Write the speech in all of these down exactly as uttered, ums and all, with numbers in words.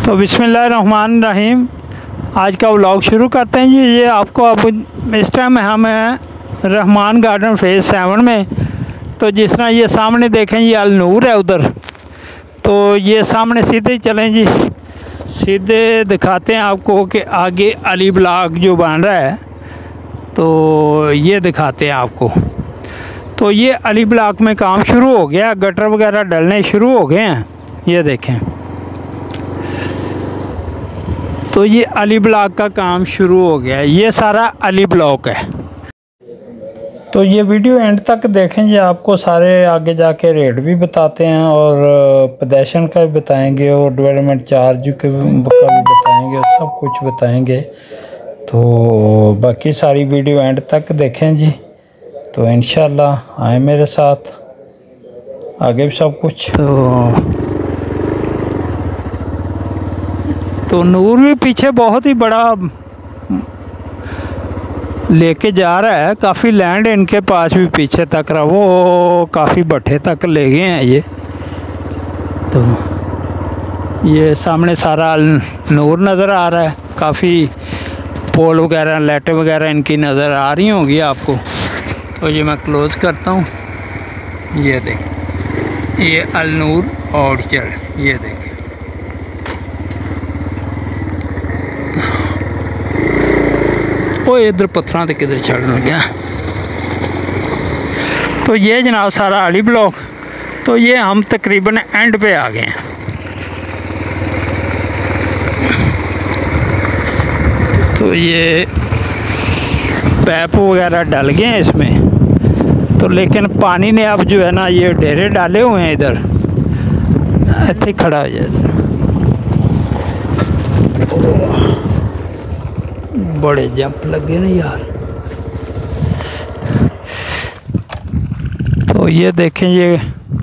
तो बिस्मिल्लाहिर्रहमानिर्रहीम आज का व्लॉग शुरू करते हैं जी। ये आपको अब इस टाइम हम हैं रहमान गार्डन फेज़ सेवन में। तो जिस तरह ये सामने देखें ये अल नूर है उधर, तो ये सामने सीधे चलें जी, सीधे दिखाते हैं आपको कि आगे अली ब्लॉक जो बन रहा है तो ये दिखाते हैं आपको। तो ये अली ब्लॉक में काम शुरू हो गया, गटर वगैरह डलने शुरू हो गए हैं, ये देखें। तो ये अली ब्लॉक का काम शुरू हो गया, ये सारा अली ब्लॉक है। तो ये वीडियो एंड तक देखें जी, आपको सारे आगे जाके रेट भी बताते हैं और पदेशन का भी बताएंगे और डेवलपमेंट चार्ज का भी बताएंगे और सब कुछ बताएंगे। तो बाकी सारी वीडियो एंड तक देखें जी, तो इंशाल्लाह आए मेरे साथ, आगे भी सब कुछ। तो तो नूर भी पीछे बहुत ही बड़ा लेके जा रहा है, काफ़ी लैंड इनके पास भी पीछे तक रहा, वो काफ़ी भट्ठे तक ले गए हैं ये। तो ये सामने सारा नूर नज़र आ रहा है, काफ़ी पोल वगैरह लाइटें वगैरह इनकी नज़र आ रही होंगी आपको। तो ये मैं क्लोज़ करता हूँ, ये देख ये अल नूर ऑर्चर्ड, ये देखें। वो इधर पत्थर से किधर चढ़ने लग गया। तो ये जनाब सारा अली ब्लॉक, तो ये हम तकरीबन एंड पे आ गए हैं। तो ये पैप वगैरह डल गए हैं इसमें, तो लेकिन पानी ने अब जो है ना ये डेरे डाले हुए हैं इधर, इतने खड़ा हो जाए। बड़े जंप लगे ना यार। तो ये देखें, ये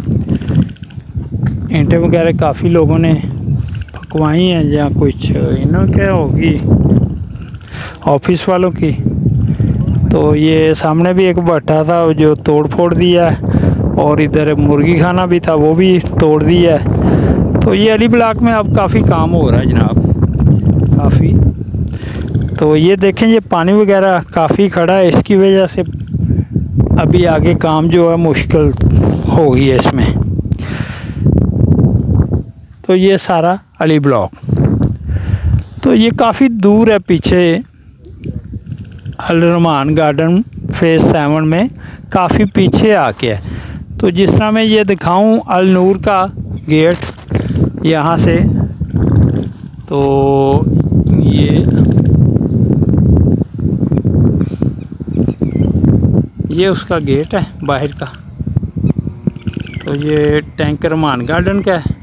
ईंटें वगैरह काफ़ी लोगों ने पकवाई हैं, या कुछ इन्होंने क्या होगी ऑफिस वालों की। तो ये सामने भी एक भट्टा था जो तोड़ फोड़ दिया है, और इधर मुर्गी खाना भी था वो भी तोड़ दिया है। तो ये अली ब्लॉक में अब काफ़ी काम हो रहा है जनाब, काफ़ी। तो ये देखें, ये पानी वगैरह काफ़ी खड़ा है, इसकी वजह से अभी आगे काम जो है मुश्किल हो गई है इसमें। तो ये सारा अली ब्लॉक, तो ये काफ़ी दूर है पीछे Al Rahman garden phase seven में, काफ़ी पीछे आके है। तो जिस तरह मैं ये दिखाऊं अल नूर का गेट यहाँ से, तो ये ये उसका गेट है बाहर का। तो ये टैंक रहमान गार्डन का है।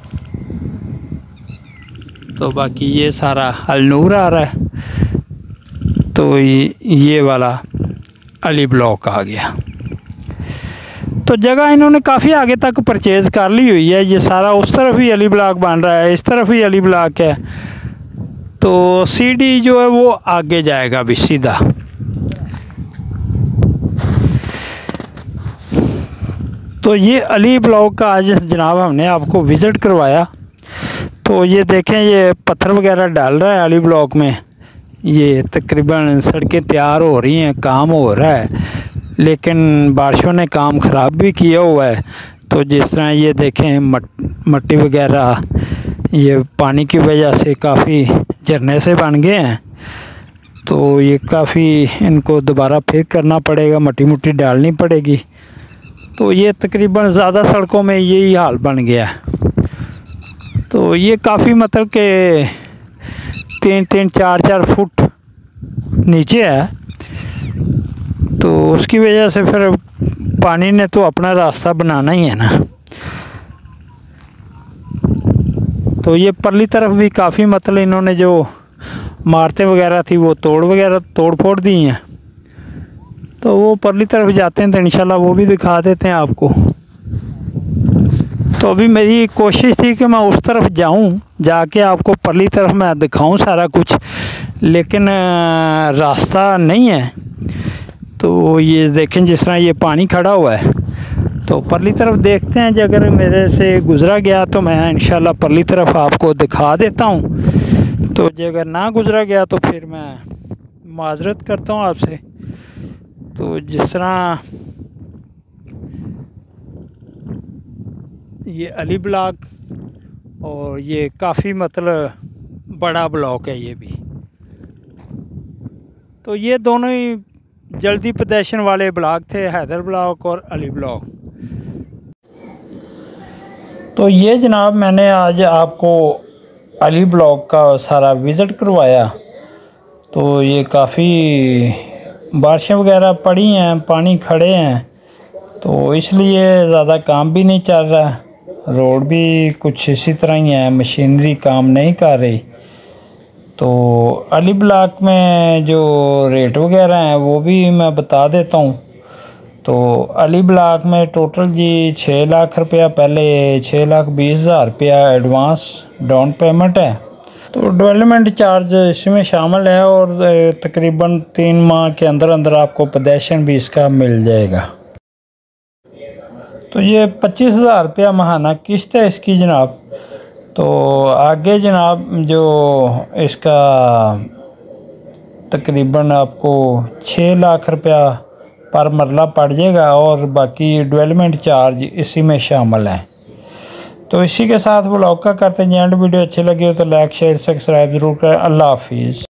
तो बाकी ये सारा अल नूर आ रहा है। तो ये, ये वाला अली ब्लॉक आ गया। तो जगह इन्होंने काफ़ी आगे तक परचेज़ कर ली हुई है। ये सारा उस तरफ भी अली ब्लॉक बन रहा है, इस तरफ भी अली ब्लॉक है। तो सीडी जो है वो आगे जाएगा अभी सीधा। तो ये अली ब्लॉक का आज जनाब हमने आपको विज़िट करवाया। तो ये देखें, ये पत्थर वगैरह डाल रहा है अली ब्लॉक में। ये तकरीबन सड़कें तैयार हो रही हैं, काम हो रहा है, लेकिन बारिशों ने काम ख़राब भी किया हुआ है। तो जिस तरह ये देखें मट, मट्टी वगैरह ये पानी की वजह से काफ़ी झरने से बन गए हैं। तो ये काफ़ी इनको दोबारा फिर करना पड़ेगा, मट्टी मुट्टी डालनी पड़ेगी। तो ये तकरीबन ज़्यादा सड़कों में यही हाल बन गया है। तो ये काफ़ी मतलब के तीन तीन चार चार फुट नीचे है। तो उसकी वजह से फिर पानी ने तो अपना रास्ता बनाना ही है ना। तो ये परली तरफ भी काफ़ी मतलब इन्होंने जो इमारतें वगैरह थी वो तोड़ वगैरह तोड़ फोड़ दी हैं। तो वो परली तरफ जाते हैं तो इंशाल्लाह वो भी दिखा देते हैं आपको। तो अभी मेरी कोशिश थी कि मैं उस तरफ जाऊं, जाके आपको परली तरफ मैं दिखाऊं सारा कुछ, लेकिन रास्ता नहीं है। तो ये देखें, जिस तरह ये पानी खड़ा हुआ है, तो परली तरफ देखते हैं, जो अगर मेरे से गुज़रा गया तो मैं इंशाल्लाह परली तरफ आपको दिखा देता हूँ। तो जो अगर ना गुज़रा गया तो फिर मैं माजरत करता हूँ आपसे। तो जिस तरह ये अली ब्लॉक, और ये काफ़ी मतलब बड़ा ब्लॉक है ये भी। तो ये दोनों ही जल्दी पोजीशन वाले ब्लॉक थे, हैदर ब्लॉक और अली ब्लॉक। तो ये जनाब मैंने आज आपको अली ब्लॉक का सारा विज़िट करवाया। तो ये काफ़ी बारिशें वगैरह पड़ी हैं, पानी खड़े हैं, तो इसलिए ज़्यादा काम भी नहीं चल रहा। रोड भी कुछ इसी तरह ही है, मशीनरी काम नहीं कर रही। तो अली ब्लॉक में जो रेट वगैरह हैं वो भी मैं बता देता हूँ। तो अली ब्लॉक में टोटल जी छः लाख रुपया, पहले छः लाख बीस हज़ार रुपया एडवांस डाउन पेमेंट है। तो डेवलपमेंट चार्ज इसमें शामिल है, और तकरीबन तीन माह के अंदर अंदर आपको पोजीशन भी इसका मिल जाएगा। तो ये पच्चीस हज़ार रुपया महाना किस्त है इसकी जनाब। तो आगे जनाब जो इसका तकरीबन आपको छः लाख रुपया पर मरला पड़ जाएगा, और बाकी डेवलपमेंट चार्ज इसी में शामिल है। तो इसी के साथ ब्लॉग का करते हैं एंड। वीडियो अच्छी लगी हो तो लाइक शेयर सब्सक्राइब ज़रूर करें। अल्लाह हाफिज़।